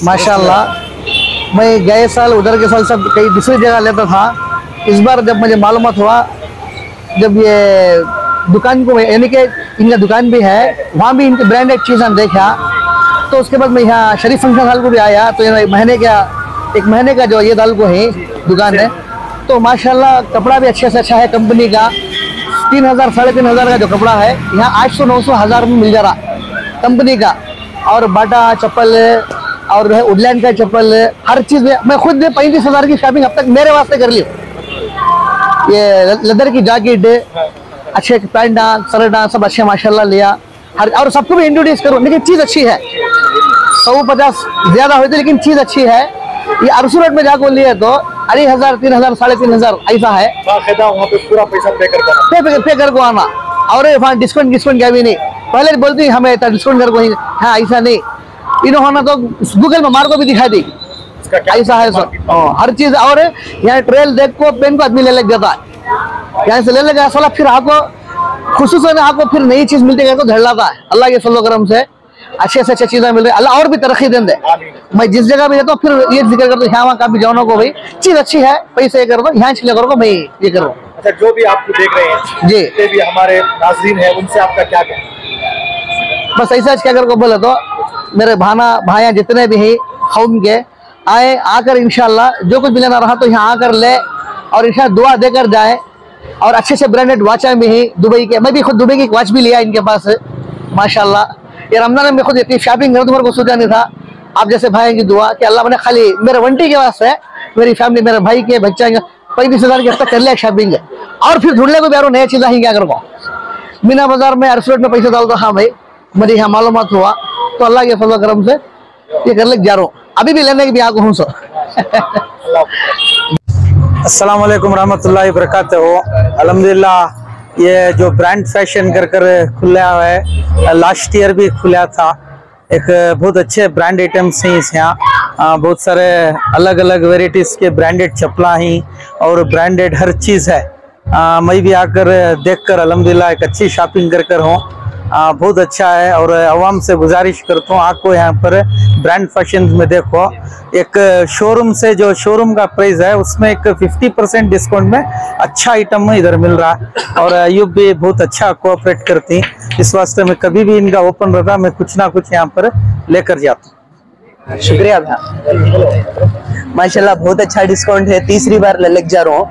माशाल्लाह। मैं गए साल उधर के साल सब कई दूसरी जगह लेता था। इस बार जब मुझे मालूमात हुआ, जब ये दुकान को यानी कि इनका दुकान भी है, वहाँ भी इनके ब्रांडेड चीज़ हम देखा, तो उसके बाद मैं यहाँ शरीफ फंक्शन हॉल को भी आया। तो एक महीने का जो ये दाल को है दुकान है, तो माशाल्लाह कपड़ा भी अच्छे से अच्छा है कंपनी का। 3000 साढ़े 3000 का जो कपड़ा है यहाँ 800 900 1000 में मिल जा रहा कंपनी का। और बाटा चप्पल और जो है वुडलैंड का चप्पल, हर चीज़ में मैं खुद 35,000 की शॉपिंग अब तक मेरे वास्ते कर ली। ये लेदर की जैकेट, अच्छे पैंट शर्ट सब अच्छे माशाल्लाह लिया। और सबको भी इंट्रोड्यूस करो, लेकिन चीज़ अच्छी है। 150 ज़्यादा होती लेकिन चीज़ अच्छी है। ये अरसू रोड में जाकर लिए तो 2,500 3,000 साढ़े 3,000 ऐसा है। वहाँ पे पूरा पैसा पे कर को आना। और वहाँ डिस्काउंट क्या भी नहीं, पहले बोलती हमें डिस्काउंट कर को। हाँ ऐसा नहीं, इन्होंने तो गूगल में मार को भी दिखा दी, ऐसा है सब हर चीज। और यहाँ ट्रेल देख को पेन को आदमी ले लग जाता है, यहाँ से ले लेगा साला, फिर आपको खुशूसन आपको फिर नई चीज मिलती है तो झड़ लाता है। अल्लाह के फजल करम से अच्छे से अच्छी चीजें मिल रही है। अल्लाह और भी तरक्की दे दे। मैं जिस जगह भी रहता हूँ फिर ये जिक्र करता हूँ, यहाँ काफी जानो को भाई चीज अच्छी है, पैसे ये कर दो, यहाँ चले करो मैं ये करो। अच्छा, जो भी आपको देख रहे हैं जी, भी हमारे नाज़रीन है, उनसे आपका क्या कहना? बस ऐसा क्या कर को बोले तो मेरे भाइयाँ जितने भी हैं कौम के आए, आकर इंशाल्लाह जो कुछ भी लेना रहा तो यहाँ आकर ले, और इंशाल्लाह दुआ देकर जाए। और अच्छे से ब्रांडेड वाचा भी है दुबई के, मैं भी खुद दुबई की वॉच भी लिया इनके पास माशाल्लाह। ये रमजान में खुद इतनी शॉपिंग करूँ तुम्हारे को सोचा नहीं था। आप जैसे भाई की दुआ कि अल्लाह मैंने खाली मेरे वंटी के वास्ते, मेरी फैमिली, मेरे भाई के बच्चा 35,000 के हद तक कर लिया शॉपिंग है। और फिर ढूंढने को भी यार नया चीज़ ही क्या करो। मीना बाजार में अरसू रोड में पैसा डालता, हाँ भाई मुझे यहाँ मालूमात हुआ तो अल्लाह के फजल करम से ये कर ले जा रहा हूँ, अभी भी लेने की भी आगे हूँ। अस्सलाम वालेकुम रहमतुल्लाहि बरकातहू। अल्हम्दुलिल्लाह ये जो ब्रांड फैशन कर खुला है, लास्ट ईयर भी खुला था। एक बहुत अच्छे ब्रांड आइटम्स हैं इस यहाँ, बहुत सारे अलग अलग वेराइटीज़ के ब्रांडेड चप्पला हैं और ब्रांडेड हर चीज़ है। मैं भी आकर देखकर अल्हम्दुलिल्लाह एक अच्छी शॉपिंग कर हूँ, बहुत अच्छा है। और आवाम से गुजारिश करता हूँ आपको यहाँ पर ब्रांड फैशन में देखो, एक शोरूम से जो शोरूम का प्राइस है उसमें एक 50% डिस्काउंट में अच्छा आइटम इधर मिल रहा है। और अयूब भी बहुत अच्छा कोऑपरेट करती हैं, इस वास्ते में कभी भी इनका ओपन रहता मैं कुछ ना कुछ यहाँ पर लेकर जाता हूँ। शुक्रिया भैया, माशाल्लाह बहुत अच्छा डिस्काउंट है। तीसरी बार ललक जा रहा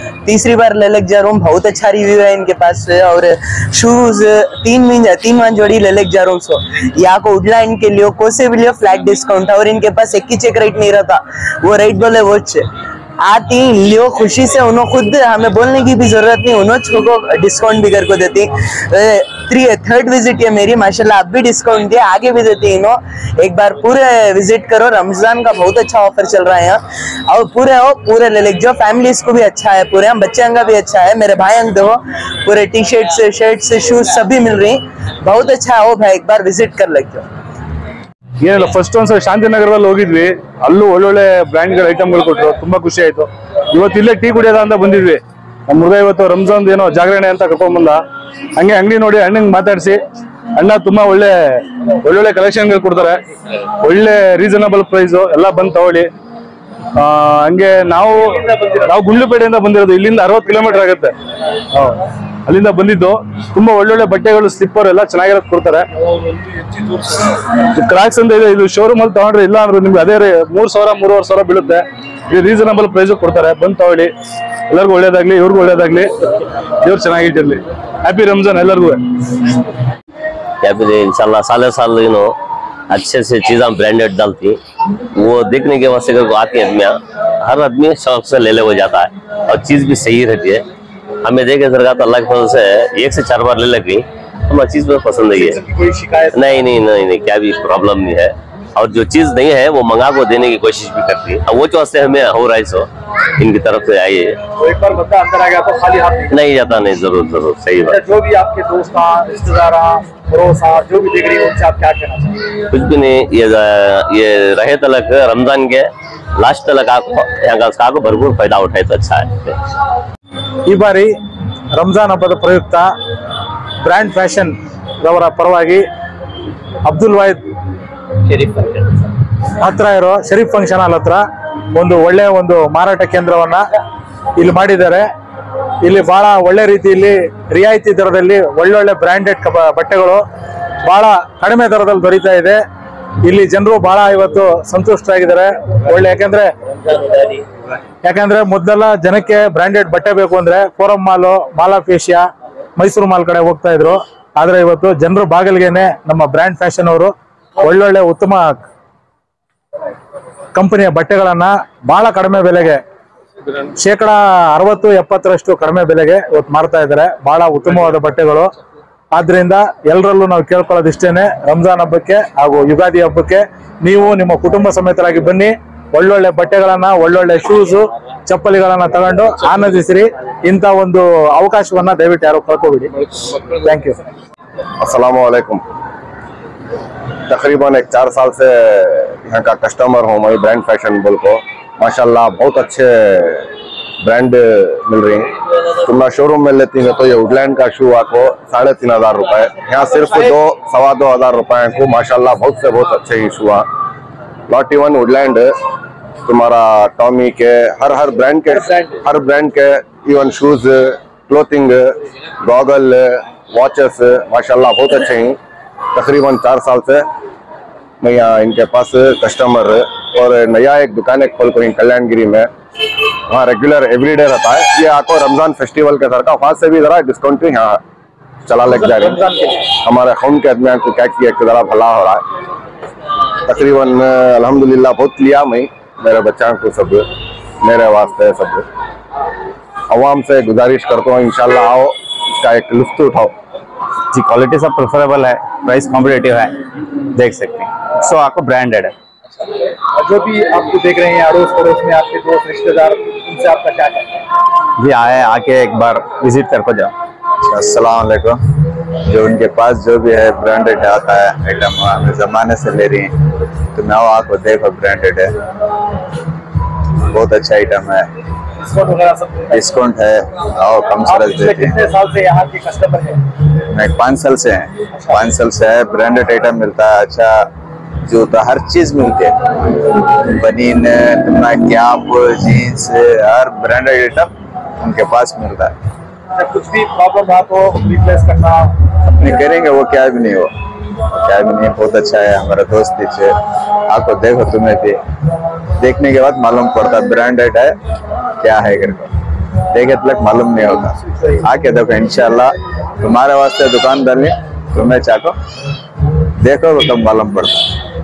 हूँ, बहुत अच्छा रिव्यू है इनके पास। और शूज 3 मान जोड़ी ललक जा रहा हूँ। सो यहाँ को वुडलैंड के लिए कोसे भी लिए फ्लैट डिस्काउंट है। और इनके पास एक ही चेक रेट नहीं रहता, वो रेट बोले वो आती लियो खुशी से, उन्होंने खुद हमें बोलने की भी जरूरत नहीं, उन्होंने को डिस्काउंट भी करके देती। थर्ड विजिट है मेरी, माशाल्लाह अब भी डिस्काउंट दिया, आगे भी देती है इन्हों। एक बार पूरे विजिट करो, रमजान का बहुत अच्छा ऑफर चल रहा है यहाँ। और पूरे ले जो फैमिलीज को भी अच्छा है, पूरे हम बच्चे का भी अच्छा है। मेरे भाई देखो पूरे टी शर्ट्स शूज सभी मिल रही, बहुत अच्छा है। वो भाई एक बार विजिट कर लग जाओ। ಏನಿಲ್ಲ, ಫಸ್ಟ್ ಒಂದ್ಸಲ ಶಾಂತಿನಗರದಲ್ಲಿ ಹೋಗಿದ್ವಿ, ಅಲ್ಲೂ ಒಳ್ಳೊಳ್ಳೆ ಬ್ರ್ಯಾಂಡ್ಗಳ ಐಟಮ್ಗಳು ಕೊಟ್ಟರು, ತುಂಬಾ ಖುಷಿ ಆಯ್ತು। ಇವತ್ತು ಇಲ್ಲೇ ಟೀ ಕುಡಿಯೋದ ಅಂತ ಬಂದಿದ್ವಿ, ನಮ್ಮ ಹುಡುಗ ಇವತ್ತು ರಂಜಾನ್ ಏನೋ ಜಾಗರಣೆ ಅಂತ ಕರ್ಕೊಂಡ್ ಬಂದ, ಹಂಗೆ ಅಂಗಡಿ ನೋಡಿ ಅಣ್ಣಂಗೆ ಮಾತಾಡಿಸಿ, ಅಣ್ಣ ತುಂಬಾ ಒಳ್ಳೊಳ್ಳೆ ಕಲೆಕ್ಷನ್ಗಳು ಕೊಡ್ತಾರೆ, ಒಳ್ಳೆ ರೀಸನಬಲ್ ಪ್ರೈಸ್ ಎಲ್ಲ ಬಂದು ತಗೊಳ್ಳಿ। ಹಂಗೆ ನಾವು ಗುಂಡ್ಲುಪೇಟೆಯಿಂದ ಬಂದಿರೋದು, ಇಲ್ಲಿಂದ 60 ಕಿಲೋಮೀಟರ್ ಆಗುತ್ತೆ, ಅಲ್ಲಿಂದ ಬಂದಿದ್ದು। ತುಂಬಾ ಒಳ್ಳೊಳ್ಳೆ ಬಟ್ಟೆಗಳು, ಸ್ಲಿಪ್ಪರ್ ಎಲ್ಲ ಚೆನ್ನಾಗಿರೋದು ಕೊಡ್ತಾರೆ। ಕ್ರಾಕ್ಸ್ ಅಂತ ಇದೆ, ಇದು ಶೋರೂಮ್ ಅಲ್ಲಿ ತಗೊಂಡ್ರೆ ಇಲ್ಲ ಅಂದ್ರೆ ನಿಮ್ಗೆ ಅದೇ 3,000 3,500 ಬೀಳುತ್ತೆ, ಇದು ರೀಸನಬಲ್ ಪ್ರೈಸ್ ಕೊಡ್ತಾರೆ, ಬಂದು ತಗೊಳ್ಳಿ। ಎಲ್ಲರಿಗೂ ಒಳ್ಳೇದಾಗ್ಲಿ, ಇವ್ರಿಗೂ ಒಳ್ಳೇದಾಗ್ಲಿ, ದೇವ್ರು ಚೆನ್ನಾಗಿಟ್ಟಿರ್ಲಿ। ಹ್ಯಾಪಿ ರಂಜಾನ್ ಎಲ್ಲರಿಗೂ। इंशाल्लाह साल अच्छे से चीज़ें ब्रांडेड डालती, वो देखने के वास्ते आती है आदमी, हर आदमी शौक से ले हो जाता है और चीज़ भी सही रहती है। हमें देखे सरकार तो अल्लाह के फजल से 1 से 4 बार ले लगी, हमें चीज़ बहुत पसंद है। कोई शिकायत नहीं, क्या भी प्रॉब्लम नहीं है। और जो चीज़ नहीं है वो मंगा को देने की कोशिश भी करती है। वो जो वास्ते हमें हो रहा है सो इनकी तरफ से आइए। तो एक बार बता अंदर आ गया तो खाली हाथ नहीं जाता, नहीं, जरूर सही बात। जो भी आपके दोस्त रिश्तेदार पड़ोसा जो भी देख रही है उनसे आप क्या कहना चाहिए? कुछ भी नहीं, ये रहे तलक रमजान के लास्ट तलक यहाँ को भरपूर फायदा उठाए तो अच्छा है। ಈ ಬಾರಿ ರಂಜಾನ್ ಹಬ್ಬದ ಪ್ರಯುಕ್ತ ಬ್ರ್ಯಾಂಡ್ ಫ್ಯಾಷನ್ ರವರ ಪರವಾಗಿ ಅಬ್ದುಲ್ ವಾಹಿದ್ ಹತ್ರ ಇರೋ ಶರೀಫ್ ಫಂಕ್ಷನ್ ಹಾಲ್ ಹತ್ರ ಒಂದು ಒಳ್ಳೆಯ ಒಂದು ಮಾರಾಟ ಕೇಂದ್ರವನ್ನ ಇಲ್ಲಿ ಮಾಡಿದ್ದಾರೆ. ಇಲ್ಲಿ ಬಹಳ ಒಳ್ಳೆ ರೀತಿಯಲ್ಲಿ ರಿಯಾಯಿತಿ ದರದಲ್ಲಿ ಒಳ್ಳೊಳ್ಳೆ ಬ್ರಾಂಡೆಡ್ ಬಟ್ಟೆಗಳು ಬಹಳ ಕಡಿಮೆ ದರದಲ್ಲಿ ದೊರೀತಾ ಇದೆ. ಇಲ್ಲಿ ಜನರು ಬಹಳ ಇವತ್ತು ಸಂತುಷ್ಟರಾಗಿದ್ದಾರೆ. ಒಳ್ಳೆ ಯಾಕಂದ್ರೆ ಮೊದಲೆಲ್ಲ ಜನಕ್ಕೆ ಬ್ರಾಂಡೆಡ್ ಬಟ್ಟೆ ಬೇಕು ಅಂದ್ರೆ Forum mall, mall of Asia, Mysuru mall ಕಡೆ ಹೋಗ್ತಾ ಇದ್ರು. ಆದ್ರೆ ಇವತ್ತು ಜನರು ಬಾಗಿಲಿಗೆನೆ ನಮ್ಮ ಬ್ರ್ಯಾಂಡ್ ಫ್ಯಾಷನ್ ಅವರು ಒಳ್ಳೊಳ್ಳೆ ಉತ್ತಮ ಕಂಪನಿಯ ಬಟ್ಟೆಗಳನ್ನ ಬಹಳ ಕಡಿಮೆ ಬೆಲೆಗೆ, 60-70% ಕಡಿಮೆ ಬೆಲೆಗೆ ಇವತ್ತು ಮಾರ್ತಾ ಇದ್ದಾರೆ. ಬಹಳ ಉತ್ತಮವಾದ ಬಟ್ಟೆಗಳು. ಆದ್ರಿಂದ ಎಲ್ಲರಲ್ಲೂ ನಾವು ಕೇಳ್ಕೊಳ್ಳೋದಿಷ್ಟೇನೆ, ರಂಜಾನ್ ಹಬ್ಬಕ್ಕೆ ಹಾಗೂ ಯುಗಾದಿ ಹಬ್ಬಕ್ಕೆ ನೀವು ನಿಮ್ಮ ಕುಟುಂಬ ಸಮೇತರಾಗಿ ಬನ್ನಿ. ಒಳ್ಳೊಳ್ಳೆ ಬಟ್ಟೆಗಳನ್ನ, ಒಳ್ಳೊಳ್ಳೆ ಶೂಸ್, ಚಪ್ಪಲಿಗಳನ್ನ ತಗೊಂಡು ಆನಂದಿಸಿರಿ. ಇಂಥ ಒಂದು ಅವಕಾಶವನ್ನ ದಯವಿಟ್ಟು ಯಾರು ಕಳ್ಕೋಬೇಡಿ. Thank you. अस्सलाम वालेकुम। तकरीबन 4 साल से यहाँ का कस्टमर हूँ मैं ब्रांड फैशन बोल को। माशाल्लाह बहुत अच्छे ब्रांड मिल रही हैं। तुम शोरूम में लेती है तो ये वुडलैंड का शू आपको 3500 रुपए, यहाँ सिर्फ 2-2.25 रुपए को माशाल्लाह बहुत से बहुत अच्छे ही शू। नॉट इवन वुडलैंड, तुम्हारा टॉमी के हर ब्रांड के even shoes, clothing, goggle, watches माशाल्लाह बहुत अच्छे हैं। तकरीबन 4 साल से मैं यहाँ इनके पास कस्टमर, और नया एक दुकान खोल कर कल्याणगिरी में, वहाँ रेगुलर एवरीडे रहता है। ये आपको रमजान फेस्टिवल के तरह वहाँ से भी जरा डिस्काउंट भी यहाँ चला लग जा रही है। हमारे खून के आदमी को क्या किया जरा भला हो रहा है। तकरीबन अल्हम्दुलिल्लाह बहुत लिया मैं, मेरे बच्चों को सब, मेरे वास्ते सब। अवाम से गुजारिश करता हूँ इंशाल्लाह आओ, इसका एक लुत्फ उठाओ। जी क्वालिटी सब प्रेफरेबल है, प्राइस कॉम्पिटिटिव है, देख सकते हैं। सो आपको ब्रांडेड है। जो भी आपको देख रहे हैं अड़ोस पड़ोस में आपके दोस्त रिश्तेदार, उनसे आपका क्या कहना है? जी आए, आके एक बार विजिट करके जाओ। अस्सलाम वालेकुम। जो उनके पास जो भी है ब्रांडेड आता है आइटम, जमाने से ले रही हैं, तो मैं आपको देखो ब्रांडेड है, बहुत अच्छा आइटम है, डिस्काउंट है और कम सरस देते हैं। कितने साल से यहाँ के कस्टमर हैं? मैं 5 साल से हैं। 5 साल से है, ब्रांडेड आइटम मिलता है, अच्छा जूता हर चीज मिलती है, बनीन, कैप, जीन्स, हर ब्रांडेड आइटम उनके पास मिलता है। कुछ भी प्रॉब्लम है तो रिप्लेस करना अपने करेंगे, वो क्या भी नहीं हो, क्या भी नहीं, बहुत अच्छा है। हमारा दोस्त पीछे आपको देखो, तुम्हें भी देखने के बाद मालूम पड़ता ब्रांडेड है क्या है करके, देखे तक मालूम नहीं होता। आके देखो इंशाल्लाह, तुम्हारे वास्ते दुकान डालनी, तुम्हें चाहो देखो तो मालूम पड़ता।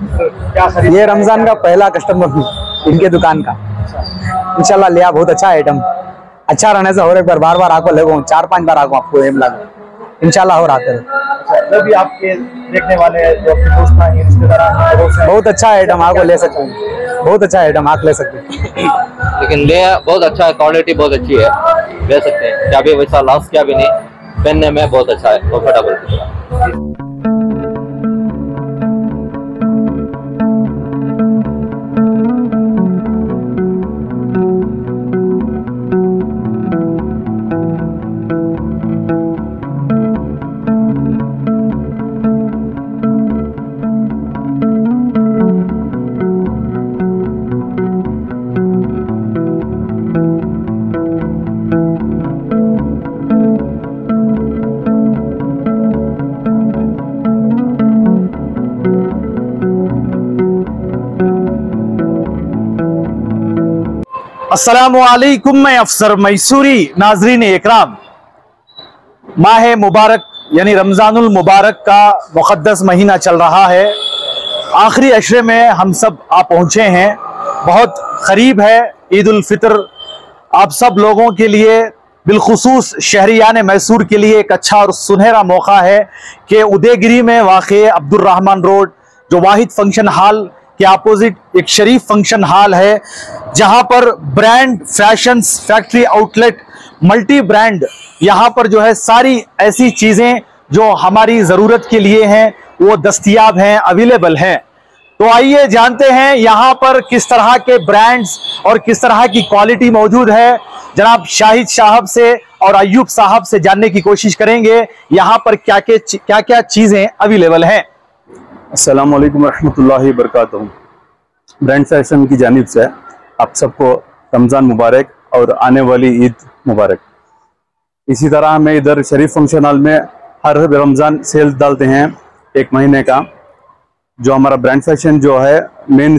ये रमजान का पहला कस्टमर हूँ इनके दुकान का। इंशाल्लाह लिया, बहुत अच्छा आइटम, अच्छा रहने से और एक बार बार आपको लगो, 4-5 बार आपको एम लगा इंशाल्लाह और आते रहो। जो भी आपके देखने वाले जो आपके दोस्त हैं, रिश्तेदार हैं, बहुत अच्छा आइटम आपको ले सकते हैं, बहुत अच्छा आइटम आप ले सकते हैं। लेकिन ले बहुत अच्छा है, क्वालिटी बहुत अच्छी है, ले सकते हैं। क्या भी वैसा लॉस क्या भी नहीं, पहनने में बहुत अच्छा है, कंफर्टेबल। अस्सलामुअलैकुम, मैं अफसर मैसूरी। नाजरीन इकराम, माह मुबारक यानी रमजानुल मुबारक का मुक़द्दस महीना चल रहा है। आखिरी अशरे में हम सब आ पहुँचे हैं। बहुत करीब है ईद उल फितर। आप सब लोगों के लिए, बिलखुसूस शहरियान मैसूर के लिए एक अच्छा और सुनहरा मौका है कि उदयगिरी में वाक़े अब्दुर्रहमान रोड, जो वाहिद फंक्शन हॉल के अपोजिट एक शरीफ फंक्शन हॉल है, जहां पर brand fashion factory outlet multi brand, यहां पर जो है सारी ऐसी चीजें जो हमारी ज़रूरत के लिए हैं वो दस्तयाब हैं, अवेलेबल हैं। तो आइए जानते हैं यहाँ पर किस तरह के ब्रांड्स और किस तरह की क्वालिटी मौजूद है। जनाब शाहिद साहब से और अयूब साहब से जानने की कोशिश करेंगे यहाँ पर क्या क्या चीजें अवेलेबल हैं। अस्सलाम वालेकुम रहमतुल्लाहि बरकातहू। ब्रांड फैशन की जानिब से आप सबको रमज़ान मुबारक और आने वाली ईद मुबारक। इसी तरह हमें इधर शरीफ फंक्शन हॉल में हर रमज़ान सेल डालते हैं 1 महीने का। जो हमारा ब्रांड फैशन जो है मेन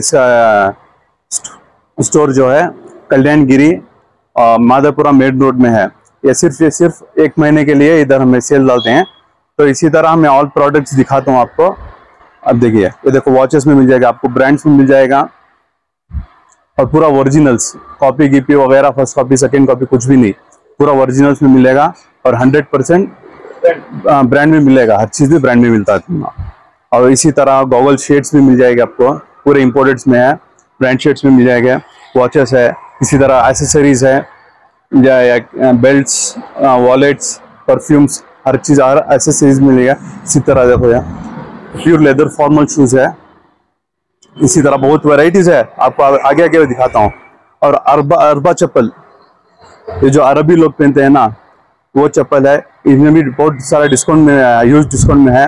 स्टोर जो है कल्याणगिरी और माधवपुरा मेन रोड में है। ये सिर्फ 1 महीने के लिए इधर हमें सेल डालते हैं। तो इसी तरह मैं ऑल प्रोडक्ट्स दिखाता हूँ आपको। अब देखिए, ये देखो वॉचेस में मिल जाएगा आपको, ब्रांड्स में मिल जाएगा और पूरा ओरिजिनल्स, कॉपी गिपी वगैरह फर्स्ट कॉपी सेकंड कॉपी कुछ भी नहीं, पूरा ओरिजिनल्स में मिलेगा और 100% ब्रांड में मिलेगा। हर चीज़ भी ब्रांड में मिलता है। और इसी तरह गॉगल शेड्स भी मिल जाएगा आपको, पूरे इम्पोर्टेड्स में है, ब्रांड शेड्स में मिल जाएगा। वॉचेस है, इसी तरह एसेसरीज है, या बेल्ट्स, वॉलेट्स, परफ्यूम्स, हर चीज़ एसेसरीज मिलेगा। इसी तरह देखो यार प्योर लेदर फॉर्मल शूज है। इसी तरह बहुत वैरायटीज है, आपको आगे आगे दिखाता हूँ। और अरबा चप्पल, ये जो अरबी लोग पहनते हैं ना, वो चप्पल है। इसमें भी बहुत सारा डिस्काउंट में, ह्यूज डिस्काउंट में है।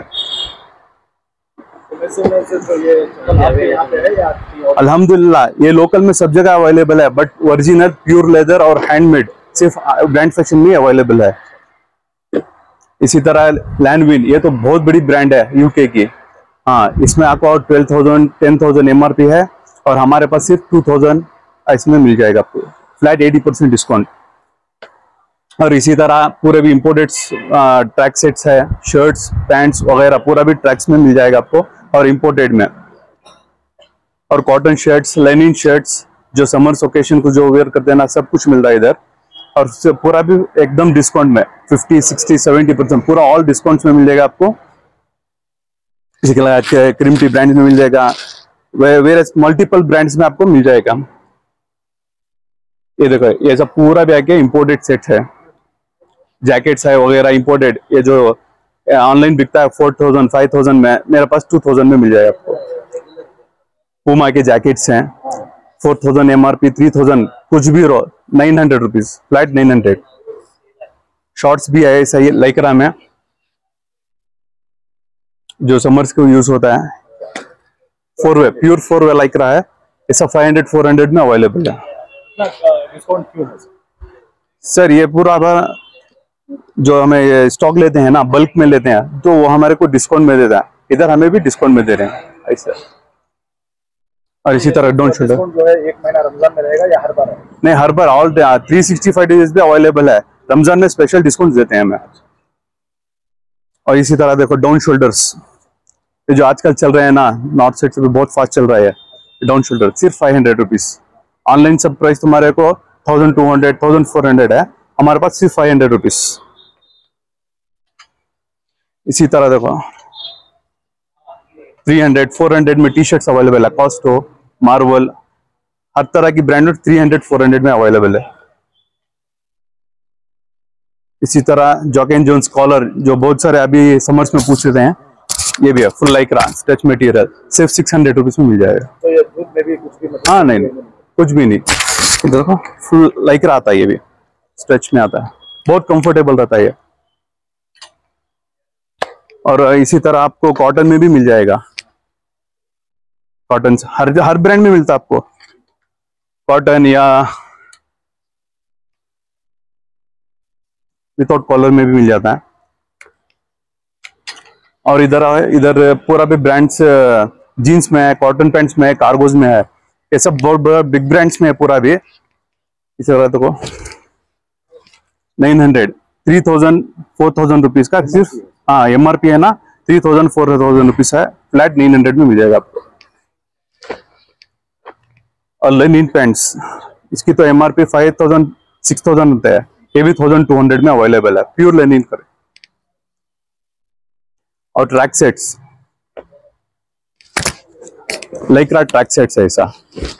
अल्हम्दुलिल्लाह ये लोकल में सब जगह अवेलेबल है, बट ओरिजिनल प्योर लेदर और हैंडमेड सिर्फ ब्रांड फैशन में अवेलेबल है। इसी तरह लैंडविन, ये तो बहुत बड़ी ब्रांड है यूके की। हाँ, इसमें आपको 12,000 10,000 MRP है और हमारे पास सिर्फ 2,000 इसमें मिल जाएगा आपको, फ्लैट 80% डिस्काउंट। और इसी तरह पूरे भी इम्पोर्टेड्स ट्रैक सेट्स है, शर्ट्स पैंट्स वगैरह पूरा भी ट्रैक्स में मिल जाएगा आपको और इम्पोर्टेड में। और कॉटन शर्ट्स, लेनिन शर्ट्स जो समर्स ओकेशन को जो वेयर करते हैं ना, सब कुछ मिल रहा है इधर। और पूरा भी एकदम डिस्काउंट में 50, 60, 70% पूरा ऑल डिस्काउंट्स में मिल जाएगा आपको। इसी के अलावा क्रीम टी ब्रांड में मिल जाएगा, वेरियस मल्टीपल ब्रांड्स में आपको मिल जाएगा। ये देखो, ये सब पूरा भी आके इम्पोर्टेड सेट है, जैकेट्स है वगैरह इम्पोर्टेड। ये जो ऑनलाइन बिकता है 4,000 5,000 में, मेरे पास 2,000 में मिल जाएगा आपको। पूमा के जैकेट्स हैं 4,000 MRP, 3,000 कुछ भी रो 900 रुपीज, फ्लैट 900। शॉर्ट्स भी है ऐसा ही लाइक्रा में, जो समर्स को यूज होता है। 4-वे प्योर 4-वे लाइक्रा है, ऐसा 500 400 में अवेलेबल है। डिस्काउंट क्यों है सर? ये पूरा जो हमें स्टॉक लेते हैं ना, बल्क में लेते हैं, तो वो हमारे को डिस्काउंट में देता है। इधर हमें भी डिस्काउंट में दे रहे हैं ऐसा। और इसी तरह डोंट शोल्डर जो है 1 महीना रमजान में रहेगा या हर बार है? नहीं, हर बार ऑल 365 डेज भी अवेलेबल है। रमजान में स्पेशल डिस्काउंट देते हैं हमें। और इसी तरह देखो डाउन शोल्डर्स, ये जो आजकल चल रहे हैं ना, नॉर्थ साइड से भी बहुत फास्ट चल रहा है डाउन शोल्डर, सिर्फ 500 रुपीज। ऑनलाइन सब प्राइस तुम्हारे को 1200 1400 है, हमारे पास सिर्फ 500 रुपीज। इसी तरह देखो 300 400 में टी शर्ट्स अवेलेबल है, कॉस्टो, मार्वल, हर तरह की ब्रांडेड 300 400 में अवेलेबल है। इसी तरह जॉक एंड जोन्स कॉलर, जो बहुत सारे अभी समर्स में पूछ रहे हैं, ये भी है फुल लाइक्रा स्ट्रेच मटेरियल, सिर्फ 600 रुपीज में मिल जाएगा। तो ये धूप में भी कुछ भी मतलब? हाँ नहीं, कुछ भी नहीं, देखो फुल लाइक्रा आता है, ये भी स्ट्रेच में आता है, बहुत कंफर्टेबल रहता है ये। और इसी तरह आपको कॉटन में भी मिल जाएगा, कॉटन हर ब्रांड में मिलता है आपको, कॉटन या विदाउट कॉलर में भी मिल जाता है। और इधर पूरा भी ब्रांड्स जीन्स में है, कॉटन पैंट्स में है, कार्गोज में है, ये सब बहुत बड़ा बिग ब्रांड्स में है पूरा भी। इस तरह देखो 900 3000 4000 रुपीज का सिर्फ, हाँ MRP है ना, 3000 4000 रुपीज है, फ्लैट 900 में मिल जाएगा आपको। और लेनिन पैंट्स, इसकी तो MRP 5000 6000 होता है, ये भी 1200 में अवेलेबल है, प्योर लेनिन का। और track sets, Lycra track sets है ऐसा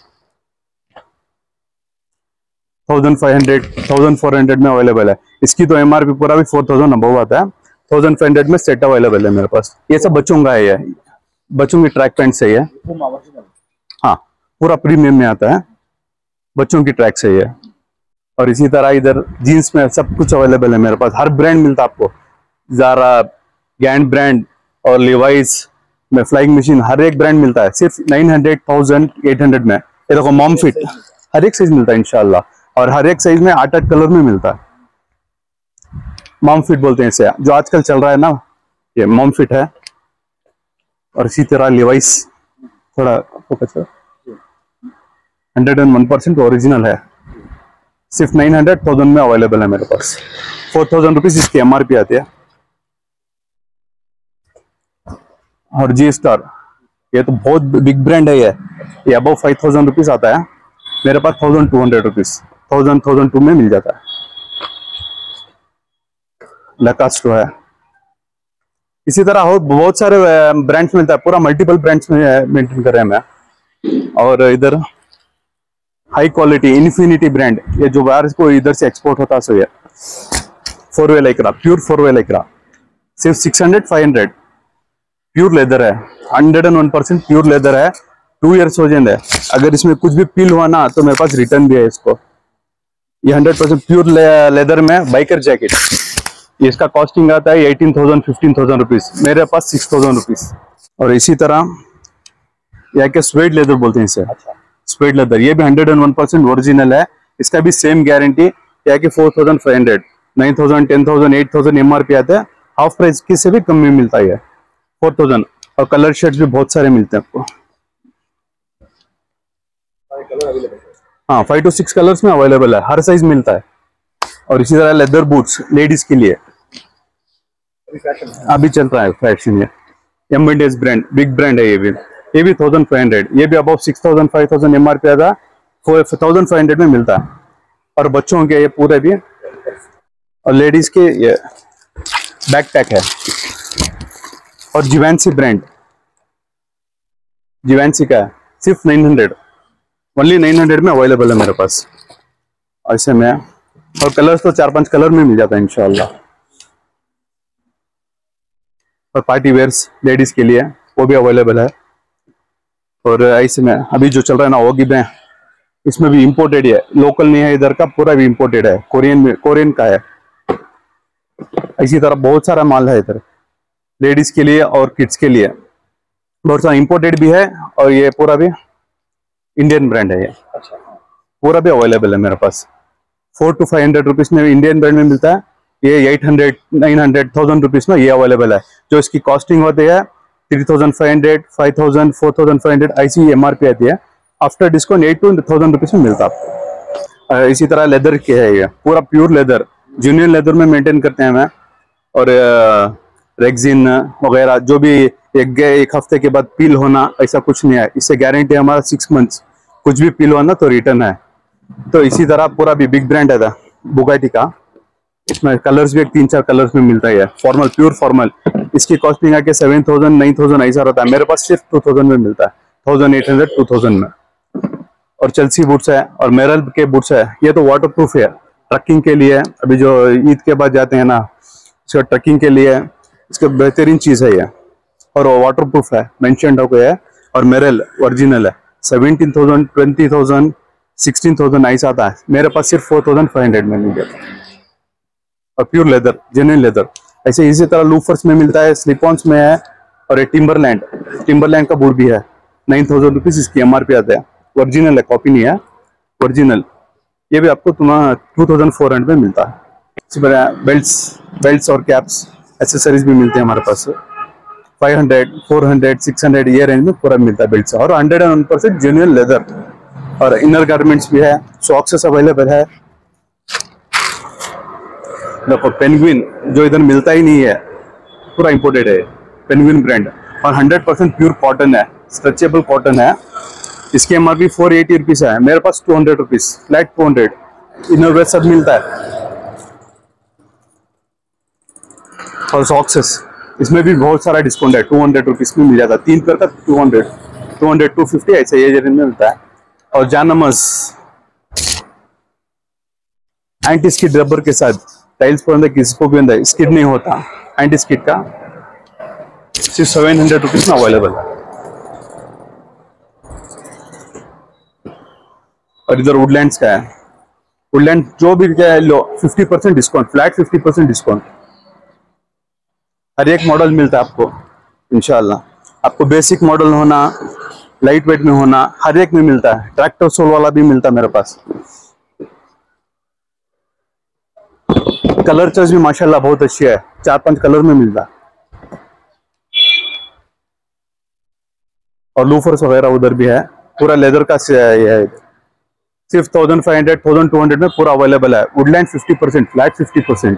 1500 1400 में अवेलेबल है। इसकी तो MRP पूरा भी 4000 अबव आता है, 1500 में सेट अवेलेबल है मेरे पास। ये सब बच्चों का है, ये बच्चों की ट्रैक पैंट सही है, हाँ पूरा प्रीमियम में आता है, बच्चों की ट्रैक सही है। और इसी तरह इधर जीन्स में सब कुछ अवेलेबल है मेरे पास, हर ब्रांड मिलता है आपको, ज़ारा, गैंड ब्रांड और लिवाइस, में फ्लाइंग मशीन हर एक ब्रांड मिलता है सिर्फ 900, 1000, 800 में। ये देखो मॉम फिट हर एक साइज मिलता है इंशाल्लाह, और हर एक साइज में 8-8 कलर में मिलता है। मॉम फिट बोलते हैं इसे, जो आजकल चल रहा है ना, ये मॉम फिट है। और इसी तरह लिवाइस, थोड़ा फोकस करो, 101% ओरिजिनल है, सिर्फ 900, 1000 में अवेलेबल है मेरे पास। 4000 रुपीज इसकी MRP आती है। और जी स्टार, ये तो बहुत बिग ब्रांड है, ये अबव 5000 रुपीज आता है, मेरे पास 1200 रुपीज, 1002 में मिल जाता है। लकास्टो है, इसी तरह हो बहुत सारे ब्रांड्स मिलता है, पूरा मल्टीपल ब्रांड्स में मेंटेन कर रहे हैं मैं। और इधर हाई क्वालिटी इन्फिनिटी ब्रांड, ये जो बाहर को इधर से एक्सपोर्ट होता है, सो ये 4-वे लाइक्रा, प्योर 4-वे लाइक्रा, सिर्फ 600, 500। प्योर लेदर है, 101% प्योर लेदर है, 2 ईयर्स हो जाएंगे। अगर इसमें कुछ भी पील हुआ ना तो मेरे पास रिटर्न भी है इसको। ये 100% प्योर लेदर में बाइकर जैकेट, इसका कॉस्टिंग आता है 18,000, 15,000 रुपीज, मेरे पास 6,000 रुपीज। और इसी तरह यह के स्वेड लेदर बोलते हैं इसे, स्वेड लेदर, ये भी 101% ओरिजिनल है, इसका भी सेम गारंटी। यह के 4,500, 9,000, 10,000, 8,000 MRP आता है, हाफ प्राइस की से भी कम में मिलता है 4,000। और कलर शर्ट भी बहुत सारे मिलते हैं आपको, हाँ 5 to 6 कलर्स में अवेलेबल है, हर साइज मिलता है। और इसी तरह लेदर बूट्स लेडीज के लिए अभी चल रहा है फैशन, ये M&S ब्रांड, बिग ब्रांड है, ये भी 1,500, ये भी अबाउट 6,000, 5,000 MRP आता, 4,500 में मिलता है। और बच्चों के ये पूरे भी, और लेडीज के ये बैकपैक है। और जिवेंसी ब्रांड, जिवेंसी का है, सिर्फ 900, ओनली 900 में अवेलेबल है मेरे पास। ऐसे में और कलर्स तो 4-5 कलर में मिल जाता है इंशाल्लाह। और पार्टी वेयर्स लेडीज के लिए वो भी अवेलेबल है। और ऐसे में अभी जो चल रहा है ना ओगी में, इसमें भी इम्पोर्टेड है, लोकल नहीं है इधर का, पूरा भी इम्पोर्टेड है, कोरियन का है। इसी तरह बहुत सारा माल है इधर लेडीज के लिए और किड्स के लिए, बहुत सारा इम्पोर्टेड भी है। और ये पूरा भी इंडियन ब्रांड है, ये पूरा भी अवेलेबल है मेरे पास। 400 to 500 रुपीज में इंडियन ब्रांड में मिलता है, ये 800, 900, 1000 रुपीज में ये अवेलेबल है। जो इसकी कॉस्टिंग होती है 3,500, 5,000, 4,500 ऐसी MRP आती है। आफ्टर डिस्काउंट 8 to 1,000 रुपीज में मिलता है आपको। इसी तरह लेदर के है, ये पूरा प्योर लेदर, जेन्युइन लेदर में मेंटेन करते हैं मैं। और रेक्सिन वगैरह जो भी एक हफ्ते के बाद पील होना ऐसा कुछ नहीं है, इससे गारंटी है हमारा 6 मंथ्स, कुछ भी पील होना तो रिटर्न है। तो इसी तरह पूरा भी बिग ब्रांड है बुगाटी का, इसमें कलर्स भी 3-4 कलर्स में मिलता है। फॉर्मल, प्योर फॉर्मल, इसकी कॉस्टिंग आके 7,000, 9,000 ऐसा रहता है, मेरे पास सिर्फ 2,000 में मिलता है, 1,800, 2,000 में। और चेल्सी बूट्स है और मेरल के बूट्स है, ये तो वाटर प्रूफ है, ट्रकिंग के लिए, अभी जो ईद के बाद जाते हैं ना, इसका ट्रकिंग के लिए इसका बेहतरीन चीज है ये। और वाटर प्रूफ है, मेंशन हो गया है। और मेरल ओरिजिनल है, 17,000, 20,000, 16,000 ऐसा आता है, मेरे पास सिर्फ 4,500 में मिल जाता है। और प्योर लेदर, जेन्युइन लेदर। ऐसे इसी तरह लूफर्स में मिलता है, स्लिपॉन्स में है। और ये टिम्बरलैंड का बूट भी है, 9,000 रुपीज इसकी MRP आता है, ओरिजिनल है, कॉपी नहीं है, ओरिजिनल। ये भी आपको तुम्हारा 2,400 में मिलता है। इसी तरह बेल्ट्स और कैप्स, एसेसरीज भी मिलते हैं हमारे पास, 500, 400, 600 ये रेंज में पूरा मिलता है बेल्ट्स। और 101% जेन्युइन लेदर। और इनर गारमेंट्स भी है, सॉक्सेस अवेलेबल है। देखो पेंगुइन जो इधर मिलता ही नहीं है, पूरा इंपोर्टेड है, पेंगुइन ब्रांड। और 100% प्योर कॉटन है, स्ट्रेचेबल कॉटन है। इसकी MRP 480 रुपीज है, मेरे पास 200 रुपीज, फ्लैट 200। इनर वेयर सब मिलता है। और सॉक्सेस, इसमें भी बहुत सारा डिस्काउंट है, 200 रुपीज में मिल जाता है, 3 पेयर का 200, 250 ऐसे ये रेंज में मिलता है। और जानमस एंटी स्किड रबर के साथ, टाइल्स पर अंदर किसको भी अंदर स्किड नहीं होता, एंटी स्किड का सिर्फ 700 रुपीज में अवेलेबल है। और इधर वुडलैंड्स का है, वुडलैंड जो भी क्या है लो 50% डिस्काउंट, फ्लैट 50% डिस्काउंट, हर एक मॉडल मिलता है आपको इंशाल्लाह। आपको बेसिक मॉडल होना, लाइट वेट में होना, हर एक में मिलता है। ट्रैक्टर सोल वाला भी मिलता है मेरे पास। कलर चॉइस भी माशाल्लाह बहुत अच्छी है, 4-5 कलर में मिलता है। और लूफर्स वगैरह उधर भी है, पूरा लेदर का ये है। सिर्फ 1500 1200 में पूरा अवेलेबल है। Woodland 50%, flat 50%।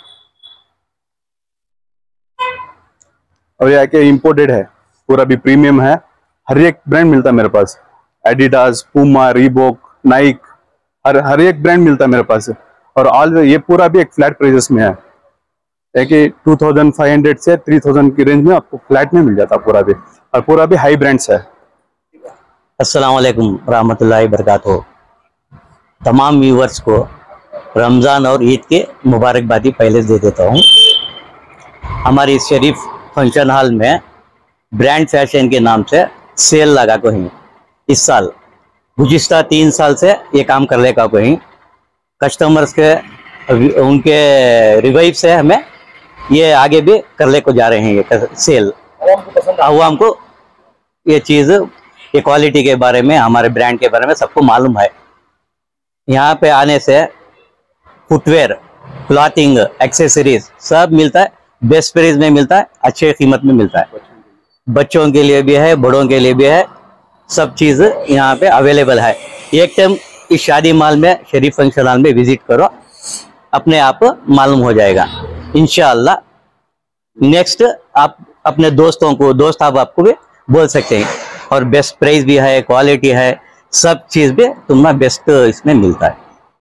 और ये के इम्पोर्टेड है, पूरा भी प्रीमियम है। हर एक ब्रांड मिलता है मेरे पास, एडिडास, पूमा, रीबॉक, नाइक, हर एक ब्रांड मिलता है मेरे पास। और ऑल ये पूरा भी एक फ्लैट प्राइसेस में है कि 2500 से 3000 की रेंज में आपको फ्लैट में मिल जाता है पूरा भी। और पूरा भी हाई ब्रांड्स है। अस्सलाम वालेकुम रहमतुल्लाहि बरकातहू। तमाम व्यूवर्स को रमज़ान और ईद के मुबारकबादी पहले दे देता हूँ। हमारी शरीफ फंक्शन हॉल में ब्रांड फैशन के नाम से सेल लगा को ही इस साल गुज़िश्ता 3 साल से ये काम कर लेगा को ही कस्टमर्स के उनके रिवाइव से हमें ये आगे भी कर ले को जा रहे हैं। ये सेल आवाम को ये चीज़, ये क्वालिटी के बारे में, हमारे ब्रांड के बारे में सबको मालूम है। यहाँ पे आने से फुटवेयर, क्लॉथिंग, एक्सेसरीज सब मिलता है, बेस्ट प्राइस में मिलता है, अच्छे कीमत में मिलता है। बच्चों के लिए भी है, बड़ों के लिए भी है, सब चीज़ यहाँ पे अवेलेबल है। एक टाइम इस शादी माल में, शरीफ फंक्शन हॉल में विजिट करो, अपने आप मालूम हो जाएगा इंशाअल्लाह। नेक्स्ट आप अपने दोस्तों को, दोस्त आपको भी बोल सकते हैं। और बेस्ट प्राइस भी है, क्वालिटी है, सब चीज़ भी तुम्हें बेस्ट इसमें मिलता है।